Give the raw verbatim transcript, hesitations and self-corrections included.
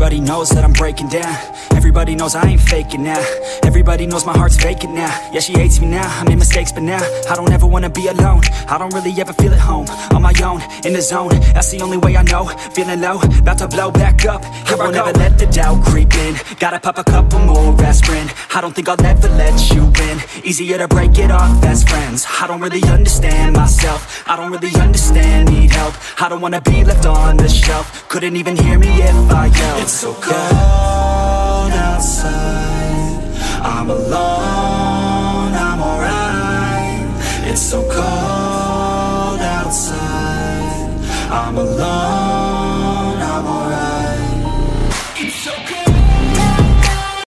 Everybody knows that I'm breaking down. Everybody knows I ain't faking now. Everybody knows my heart's vacant now. Yeah, she hates me now, I made mistakes, but now I don't ever wanna be alone. I don't really ever feel at home. On my own, in the zone, that's the only way I know. Feeling low, about to blow back up. Here I won't ever let the doubt creep in. Gotta pop a couple more aspirin. I don't think I'll ever let you in. Easier to break it off as friends. I don't really understand myself. I don't really understand, need help. I don't wanna be left on the shelf. Couldn't even hear me if I yelled. It's so cold outside, I'm alone